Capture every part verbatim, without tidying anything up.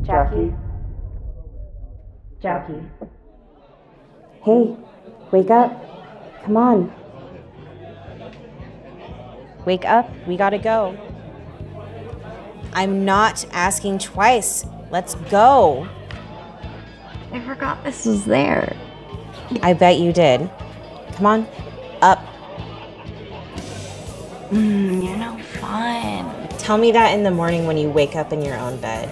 Jackie? Jackie? Hey, wake up. Come on. Wake up, we gotta go. I'm not asking twice. Let's go. I forgot this was there. I bet you did. Come on, up. Mm, you're no fun. Tell me that in the morning when you wake up in your own bed.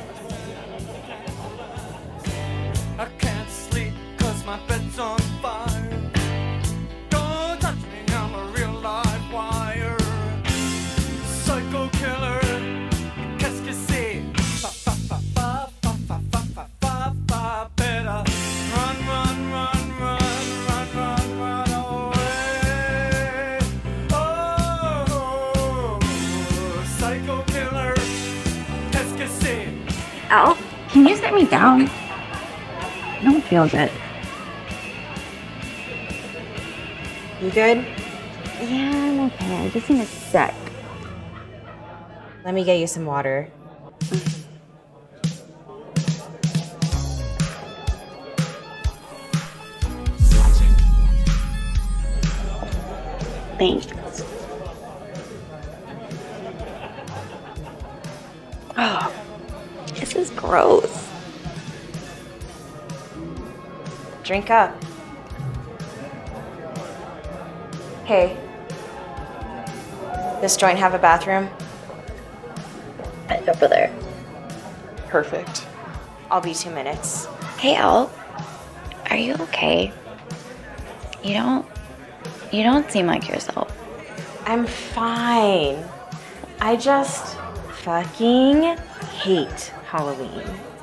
I can't sleep 'cause my bed's on fire. Don't touch me, I'm a real live wire. Psycho killer, qu'est-ce que c'est? Fa fa fa fa fa fa fa fa fa fa. Better run, run, run, run, run, run, run away. Oh, psycho killer, qu'est-ce que c'est? Al, can you sit me down? I don't feel good. You good? Yeah, I'm okay. I just need a sec. Let me get you some water. Thanks. Oh, this is gross. Drink up. Hey. This joint have a bathroom? Right over there. Perfect. I'll be two minutes. Hey, Al. Are you okay? You don't... You don't seem like yourself. I'm fine. I just fucking hate Halloween.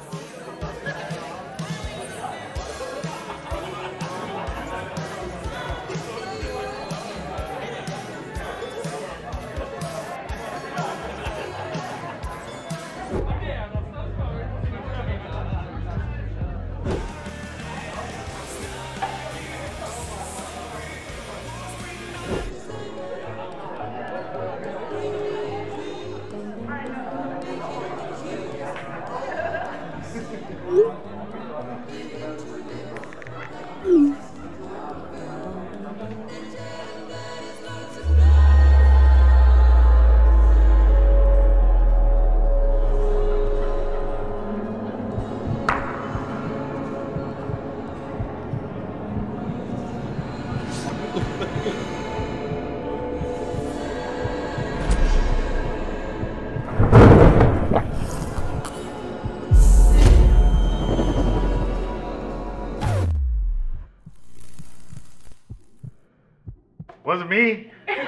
Wasn't me.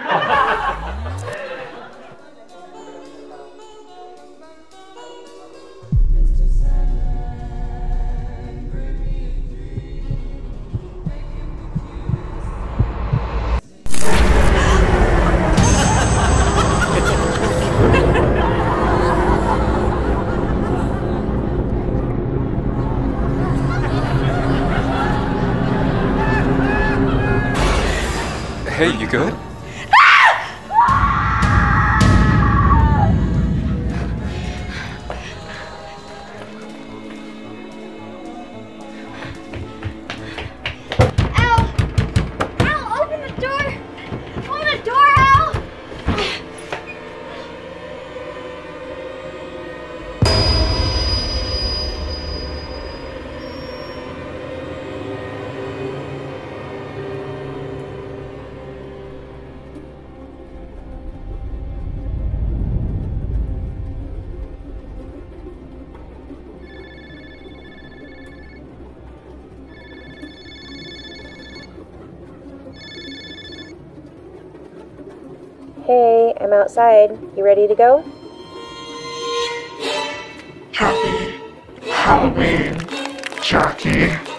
Hey, you good? Hey, I'm outside. You ready to go? Happy Halloween, Jackie.